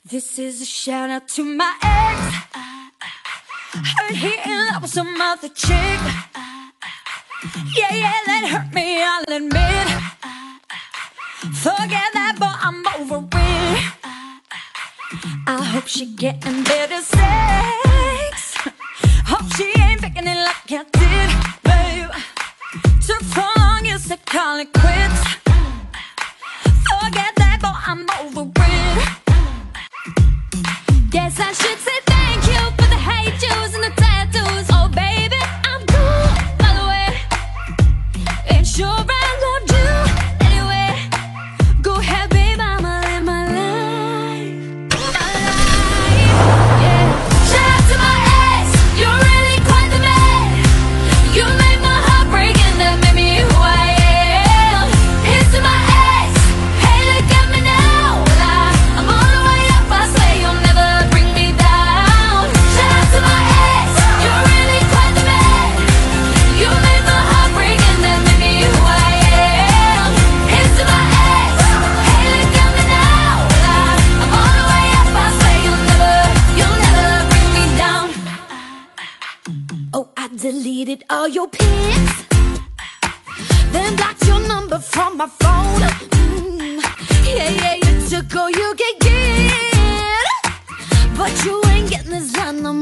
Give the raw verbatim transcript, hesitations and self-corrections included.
This is a shout out to my ex. Heard he in love with some other chick. Yeah, yeah, that hurt me, I'll admit. Forget that, but I'm over it. I hope she getting better sex. Hope she ain't picking it like I did, babe. Took so long, used to call it quits. Forget that, but I'm over it. Guess I should say thank you for the hate juice and the tattoos. Oh baby, I'm cool, by the way. Ain't sure I loved you anyway. Go ahead, babe, I'ma live my life. My life, yeah. Shout out to my ex, you're really quite the man. You made my heart break and that made me who I am. Here's to my ex, hey look at me now. I, I'm on the way up, I swear you'll never bring me down. Shout out to my ex, you're really quite the man. You made my heart break and that made me who I am. Here's to my ex, hey look at me now. I, I'm on the way up, I swear you'll never, you'll never bring me down. Oh, I deleted all your pics, then blocked your number from my phone. Mm, yeah, yeah, you took all you could get, but you ain't getting this done no